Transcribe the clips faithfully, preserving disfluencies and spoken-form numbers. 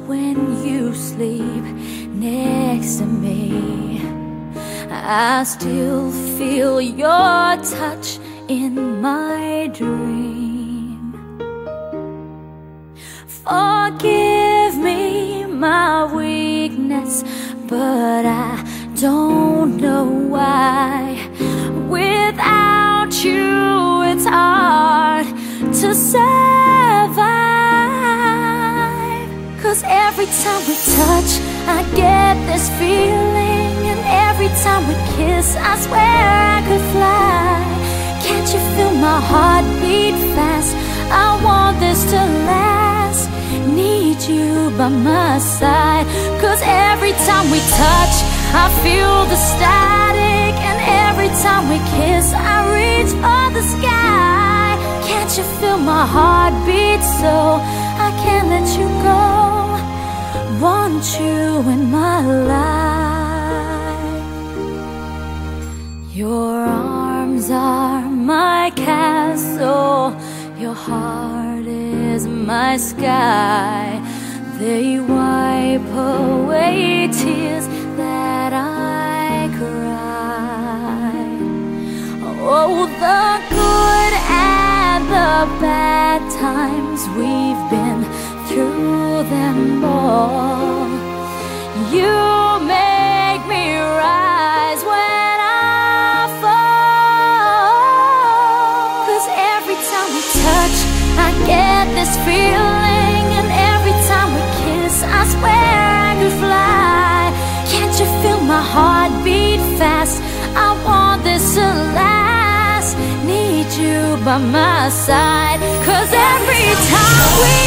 when you sleep next to me. I still feel your touch in my dream. Forgive me my weakness, but I don't know why. Without you it's hard to survive. 'Cause every time we touch I get this feeling, and every time we kiss I swear I could fly. Can't you feel my heart beat fast? I want this to last. Need you by my side. 'Cause every time we touch I feel the static, and every time we kiss I reach for the sky. Can't you feel my heart beat so I can't let you go? Want you in my life. Your arms are my castle, your heart is my sky. They wipe away tears that I cried. Oh, the good and the bad times, we've been through them all. You make me rise when I fall. 'Cause every time we touch I get this feeling, and every time we kiss I swear I could fly. Can't you feel my heart beat fast? I want this to last. Need you by my side. 'Cause every time we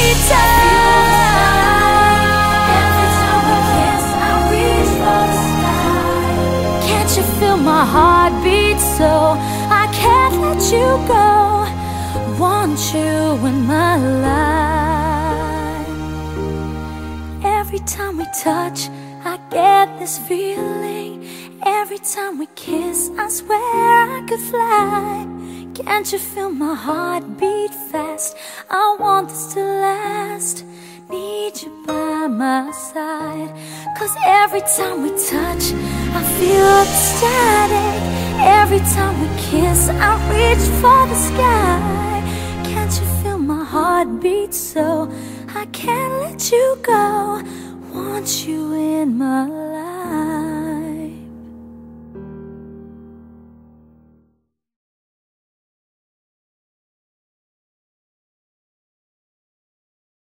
touch, every time we kiss I reach for the sky. Can't you feel my heart beat so I can't let you go? Want you in my life. Every time we touch I get this feeling, every time we kiss I swear I could fly. Can't you feel my heart beat fast? I want this to last. Need you by my side. 'Cause every time we touch I feel the static, every time we kiss I reach for the sky. Can't you feel my heart beat so I can't let you go? Want you in my life.